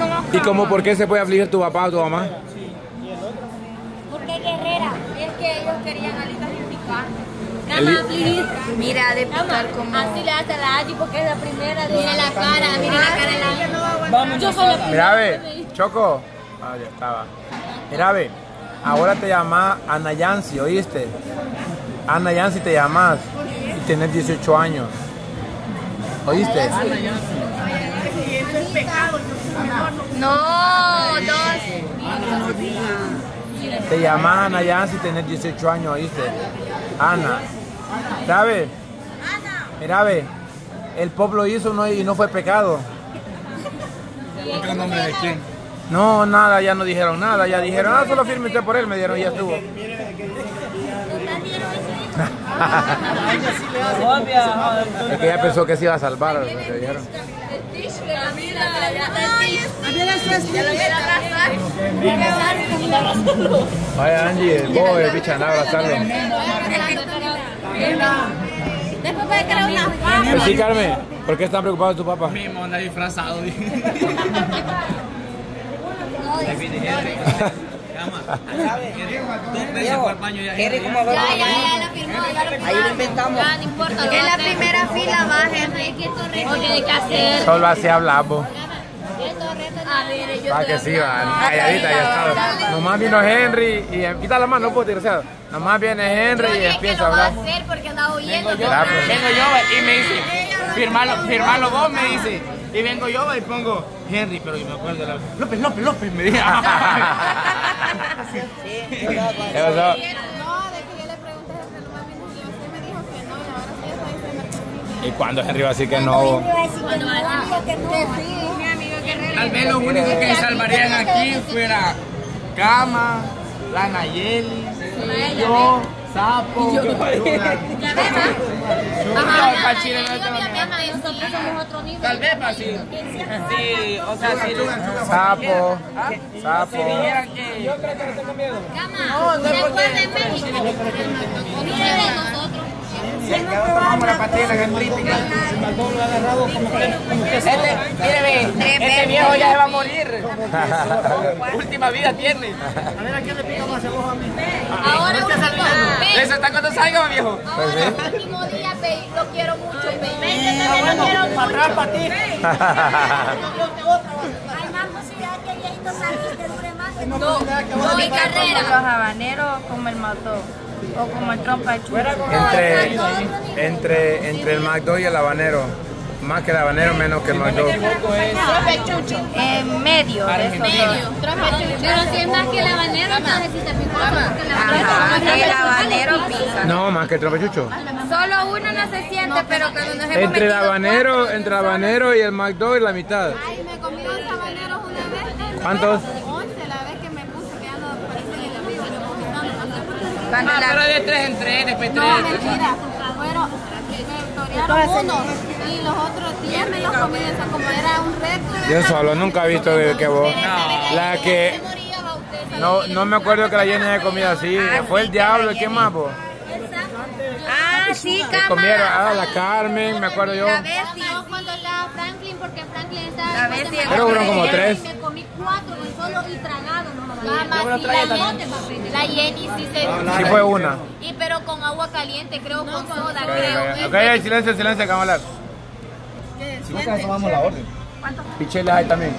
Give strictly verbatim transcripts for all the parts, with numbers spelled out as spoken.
¿Y cómo por qué se puede afligir tu papá o tu mamá? Porque guerrera. Es que ellos querían alitas de picar. El... Mira, de picar como... Así le hace la Angie porque es la primera. De... Mira la cara, mira la cara de la... Vamos, yo soy la primera. Mira, ve, Choco. Ah, ya estaba. Mira, ve, ahora te llamas Ana Yancy, ¿oíste? Ana Yancy te llamas y tenés dieciocho años. ¿Oíste? No, dos. Te llamas Ana Yancy y tenés dieciocho años, ¿oíste? Ana. ¿Sabes? Mira, ve, el pueblo hizo no, y no fue pecado. ¿Qué nombre de quién? No, nada, ya no dijeron nada, ya dijeron, ah, solo firme usted por él, me dieron y ya estuvo. Es que ella pensó que se iba a salvar, lo que dijeron. Vaya Angie, vos, el bicho, anda a abrazarlo. Después puede crear una fama. Pues sí, Carmen, ¿por qué están preocupados tu papá? Mismo anda disfrazado. Dos veces fue al baño ya. Ya, ya, ya la firmó, ya lo firmó. Ahí lo inventamos. Ya, no importa. En la primera fila va Henry. ¿Qué tiene que hacer? Solo así hablamos. A ver, yo Para que sí, va, calladita ya está. Nomás vino Henry y quita la mano, no puedo desgraciado. Nomás viene Henry y empieza a hablar. ¿Qué lo va a hacer? Porque andaba huyendo. Vengo yo y me dice, firmalo, firmalo vos, me dice. Y vengo yo y pongo Henry, pero yo me acuerdo de la... López, López, López, me dice. ¿Qué pasó? No, de que yo le pregunté a Henry, nomás vino y usted me dijo que no, y ahora sí está diciendo que sí. ¿Y cuándo Henry va a decir que no? Cuando va a decir que no. Que sí, mi amigo Guerrero. Tal vez lo único que salvarían aquí fuera Cama, la Nayeli, yo, Sapo, Ya ves, Ajá, Chile no tengo nosotros somos otro nivel. Tal vez, para sí. Sí, o sea, si Sapo, si sapo. dijeran que... Cama, después de México. Mire de nosotros. Vamos la patina que es política. Este, mire, ve, este viejo ya se va a morir. Última vida tiene. A ver, ¿a quién le pica más a vos a mí? Ahora ¿Eso está cuando salga, viejo? ahora el último día, Pei, lo quiero mucho, Pei. Yo también lo quiero mucho. Para atrás, para ti. Hay más posibilidad que el viejito salga dure más. No, no, mi carrera. Los habaneros como el mató o como el trompa de chucho. Entre, entre, entre el McDo y el habanero. Más que el habanero, menos que el McDo. En medio de esos dos. Pero si es más que el habanero, no necesita picar. Ajá, el habanero pica. No, más que el trompachucho. Solo uno no se siente, pero cuando nos hemos Entre el metido habanero, cuatro, entre el habanero y el McDo y la mitad. Ay, me comí dos habaneros una vez. ¿Cuántos? once, la vez que me puse que ya no parece el amigo, me vomitando, no sé por qué. cuando Ah, la- pero de tres en tres, después No, tres. mentira, fueron, me torearon uno y los otros diez me los comí, eso como era un reto. Yo solo nunca he visto que, que vos. La que. No, no me acuerdo que la Jenny haya comido así. Fue el diablo, ¿y qué más, vos? Ah, sí, Que cama. comieron, ah, la Carmen, me acuerdo yo. La Bessie. No, cuando estaba Franklin, porque Franklin estaba... La vez sí, Pero fueron como tres. Me comí cuatro con solo y tragado, no sí, la, la Jenny sí se... Sí fue una. Y pero con agua caliente, creo, con soda, Ok, creo. ok, ok, silencio, silencio, que vamos a hablar. Si no, tomamos la orden. Pichelas hay también.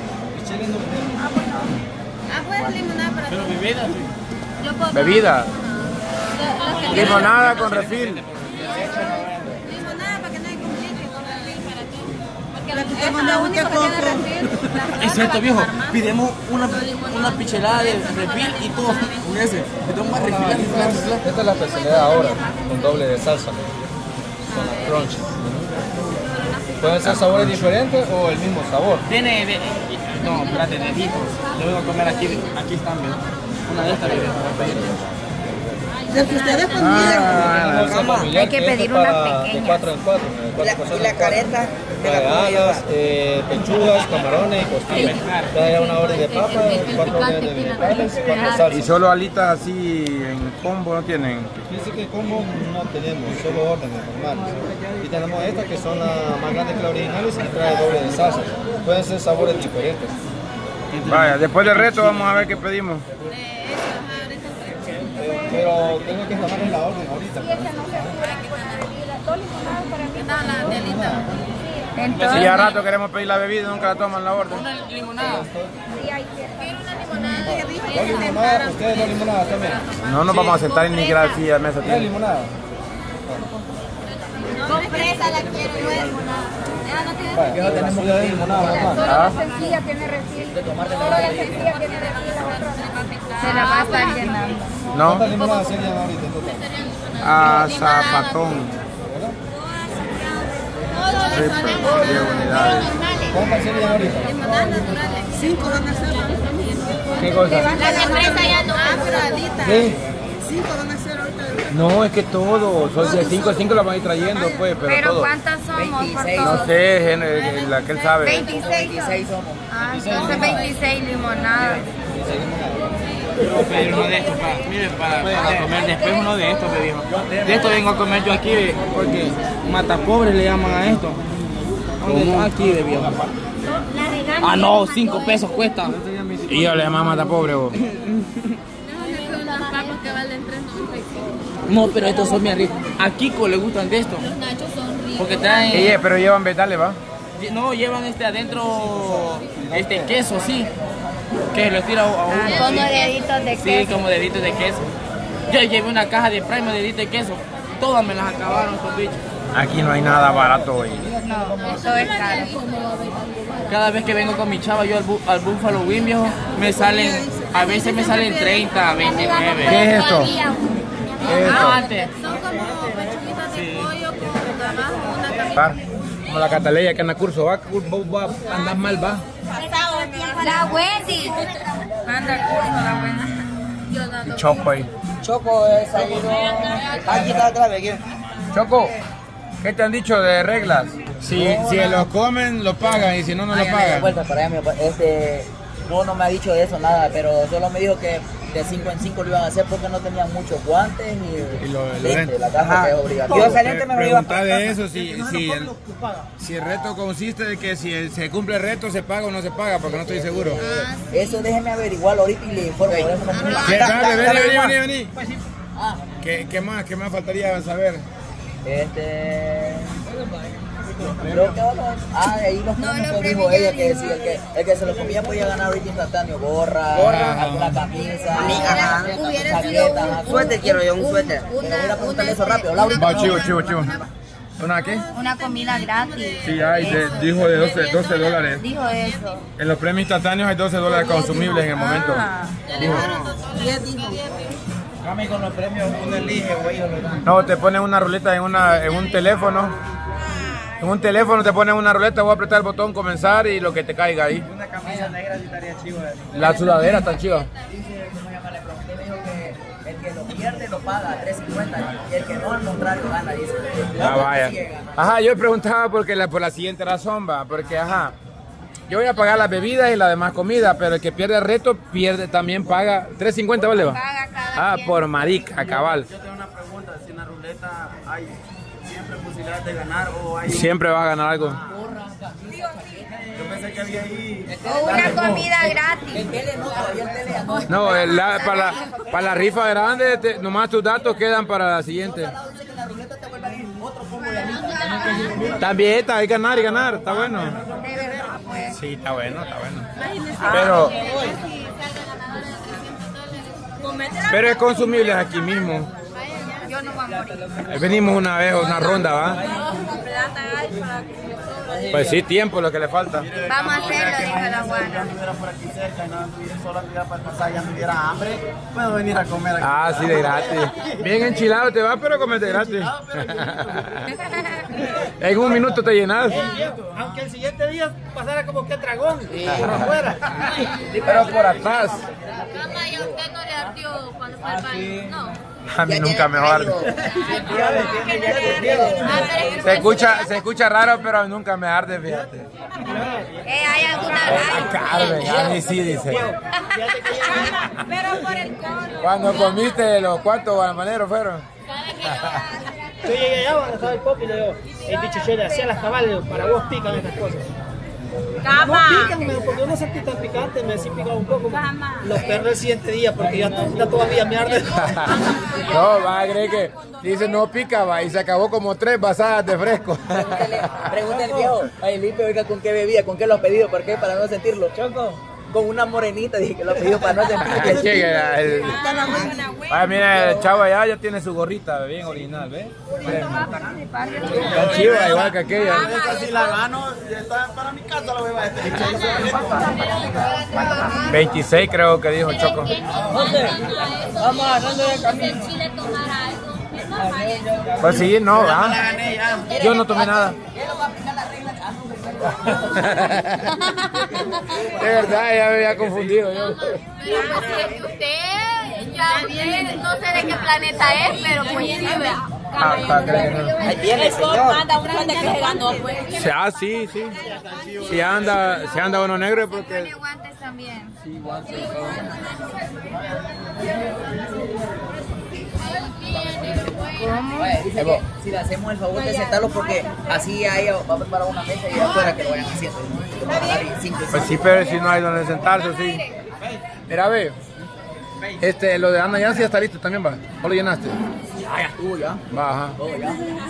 Ah, pues limonada para Pero bebida, sí. Yo puedo... Bebida. Los que tienen- Limonada con refil. Limonada para que no hay complique con refil para ti. Porque la es lo único que tiene refil. Es cierto, viejo. Pidemos una, una pichelada de refil y todo. Un ese. Le tengo más refil, refil, refil. Esta es la especialidad ahora, con doble de salsa, con las crunch. Pueden ser sabores diferentes o el mismo sabor. Tiene de... No, espérate, de hijos. Yo vengo a comer aquí, aquí están, viejo. Una de estas, viejo. Lo que ustedes Ah, Bolsa familiar, Hay que es pedir para unas de pequeñas. cuatro en cuatro, de cuatro La- personas. y la careta me la Trae puedo alas, eh, pechugas, camarones y costillas. Trae una orden de papa, cuatro órdenes de vegetales, cuatro y salsas. solo alitas así en combo no tienen. Fíjense que combo no tenemos, solo órdenes normales. Y tenemos estas que son las más grandes que las originales y trae doble de salsa. Pueden ser sabores diferentes. Vaya, después del reto vamos a ver qué pedimos. Pero tengo que llamarles la orden ahorita. Entonces, Si a rato queremos pedir la bebida y nunca la toman la orden. Una limonada. ¿Dos limonadas? ¿Ustedes dos limonadas también? No nos vamos a sentar ni siquiera aquí a mesa. ¿Tres limonadas? Con fresa la quiero, no es limonada. Ya no tiene Vale, ya tenemos de limonada, mamá. Solo ¿Ah? la sencilla tiene refil. Solo la sencilla tiene refil, la otra. se la va a estar llenando. No, ¿Cuántas limonadas serían ahorita en total? a zapatón. Todos los Triple, diez unidades. ¿Cuántas serían ahorita? limonadas naturales. Cinco van a ser. ¿Qué cosa? Las de fresa ya no hay. ¿Qué? Cinco van a ser ahorita. No, es que todo, son de cinco a cinco la van a ir trayendo, pues, pero, Pero todo. ¿cuántas somos por No todos? sé, gen- eh, la que él sabe. veintiséis somos. Ah, entonces veintiséis limonadas. Voy a pedir uno de estos para, miren, para, para comer después uno de estos, me dijo. De esto vengo a comer yo aquí, ve, porque matapobres le llaman a esto. ¿Dónde está? Aquí, de viejo. Ah, no, cinco pesos cuesta. Y yo le llamaba mata pobre, vos. No, pero estos son bien ricos. A Kiko le gustan de estos. Los nachos son ricos. Porque traen... Ella, pero llevan vetales, ¿va? No, llevan este adentro, este queso, sí. Que lo tira a uno. Ah, como deditos de Sí, queso. como deditos de queso. Yo llevé una caja de Prime de deditos de queso. Todas me las acabaron, estos bichos. Aquí no hay nada barato hoy. No, todo es caro. Cada vez que vengo con mi chava yo al, bu- al Buffalo Wing, viejo, me salen, a veces me salen treinta, veintinueve. ¿Qué es esto? ¿Qué es esto? Ah, antes. Son como pechuguitas de pollo con trabajo, una camisa. Como la Cataleya que anda curso, va, va, va, anda mal, va. La Wendy. Anda, curso, la buena. Yo dando. Choco ahí. Choco, desayuno. Aquí está atrás, aquí. Choco, ¿qué te han dicho de reglas? Si, si los comen, lo pagan y si no, no lo Ay, pagan. vuelta para allá, mi papá. Este, no, no me ha dicho de eso nada, pero solo me dijo que de cinco en cinco lo iban a hacer porque no tenían muchos guantes y, Y lo- lo lentes, lentes. la caja que es obligatorio. Yo saliente me lo iba a Preguntar de eso, si, si, el, si el reto consiste de que si el- se cumple el reto, se paga o no se paga, porque no estoy seguro. Eso déjeme averiguarlo ahorita y le informo. por eso no me- ¿Qué, Da- dale, da- vení, dale, vení, Juan. vení, vení. ¿Qué, qué más? ¿Qué más faltaría saber? Este. Creo que bueno, ah, ahí los No, premios los que dijo premios ella ya que dijo. si el que, el que se lo comía podía ganar ahorita instantáneo, gorra, Gorra. alguna camisa, Hubiera- ajá, hubiera sido chaqueta, un- ajá. un- Suéter quiero yo, un suéter. una- Pero voy a preguntarle una- eso rápido, Laura. Va, chivo, chivo, chivo. ¿Una qué? Una comida gratis. Sí, hay, de- dijo de doce, doce dólares. Dijo eso. En los premios instantáneos hay doce dólares consumibles en el momento. Ah, Dijo. Cami, con los premios uno elige o ellos lo dan. No, te ponen una ruleta en, una, en un teléfono. En un teléfono te ponen una ruleta, voy a apretar el botón comenzar y lo que te caiga ahí. Una camisa negra sí estaría chivo. La sudadera está chiva. Dice, ¿cómo se llama? Le pregunté, me dijo que el que lo pierde lo paga a tres cincuenta y el que no, al contrario, gana, dice. Ah, vaya. Ajá, yo preguntaba porque la, por la siguiente razón, va, porque ajá, yo voy a pagar las bebidas y la demás comida, pero el que pierde el reto, pierde, también paga tres cincuenta, ¿vale? Va? paga cada Ah, quien. por marica, cabal. Yo tengo una pregunta, si en la ruleta hay siempre posibilidad de ganar o hay... Siempre vas a ganar algo. Yo pensé que había ahí... O una comida gratis. El tele no, todavía el tele ya no. No, el- la- para, la, para la rifa grande, te- nomás tus datos quedan para la siguiente. Dice que en la ruleta te vuelve a ir otro combo de anillos. También está, hay que ganar y ganar, está bueno. De verdad, pues. Sí, está bueno, está bueno. Pero, pero es consumible aquí mismo. Yo no voy a morir. Ahí venimos una vez, una ronda, ¿va? Pues sí, tiempo lo que le falta. Vamos a hacerlo, dijo la Si guana. yo estuviera por aquí cerca y no tuviera solo actividad para pasar y ya me diera hambre, puedo venir a comer aquí. Ah, sí, de gratis. Bien enchilado te va, pero comes de gratis. En un minuto te llenas. Aunque el siguiente día pasara como que dragón, por afuera. Pero por atrás. Mamá, ¿y a usted no le ardió cuando fue al baño? No. A mí nunca me arde. Se escucha, se escucha raro, pero nunca me arde, fíjate. Eh, ¿hay alguna A Carmen, a mí sí dice. Pero por el cono. Cuando comiste los cuantos guanamaneros fueron. Yo llegué allá donde estaba el pop y le digo, el dicho yo le hacía las cabales, para vos pican estas cosas. Cama. No píquenme, porque yo no sentí tan picante, me sí picaba un poco. Cama. Los perros el siguiente día, porque ya, ya todavía me arde. No, va a creer que dice no pica, va, y se acabó como tres basadas de fresco. Pregúntale, pregúntale al viejo. Ay, Lipe, oiga, ¿con qué bebía? ¿Con qué lo has pedido? ¿Por qué? Para no sentirlo. Choco. Con una morenita, dije que lo ha pedido para no sentirlo. Llega el... Ay, mira, el chavo allá ya tiene su gorrita bien original, ¿ves? Está chiva, igual que aquella. Esta sí la gano, ya está para mi casa la beba. veintiséis creo que dijo Choco. Vamos agarrando el camino. Pues sí, no, ¿ah? Yo no tomé nada. De verdad, ya me había confundido yo. Pero pues si es que usted, ya usted, no sé de qué planeta es, pero pues sí, vea. Ah, para creer que no. Ahí tiene, señor. Anda un grande que se ganó, pues. Ah, sí, sí. Si anda, si anda uno negro es porque... Tiene guantes también. Sí, guantes. Oye, dice que si le hacemos el favor de sentarlo porque así ahí va a preparar una mesa y afuera que lo vayan haciendo. Pues sí, pero si no hay donde sentarse, sí. Mira, ve. Este, lo de Ana Yancy ya está listo también, va. ¿O lo llenaste? Ah, ya estuvo ya. Va, ajá. Todo ya.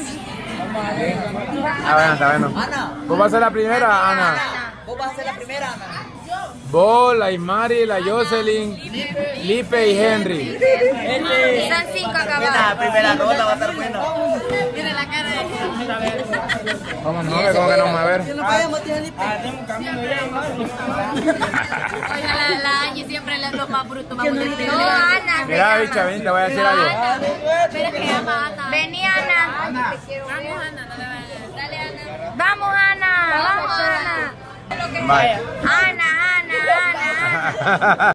Ah, bueno, está bueno. Ana. ¿Vos vas a ser la primera, Ana? Vos vas a ser la primera, Ana. Vos, la Ismari, la Jocelyn, Lipe y Henry. Son cinco La acabados. primera ronda va a estar buena. Mira la cara de... Vamos, no, ¿cómo que no vamos a ver? Oiga, la, la Angie siempre le los más brutos, más bonitos. No, Ana. Mira, bicha, ven, te voy a decir algo. Pero es que llama Ana. Vení, Ana. Vamos, Ana, no le vayas. Dale, Ana. Vamos, Ana. Vamos, Ana. Bye. Ana, Ana, Ana, Ana.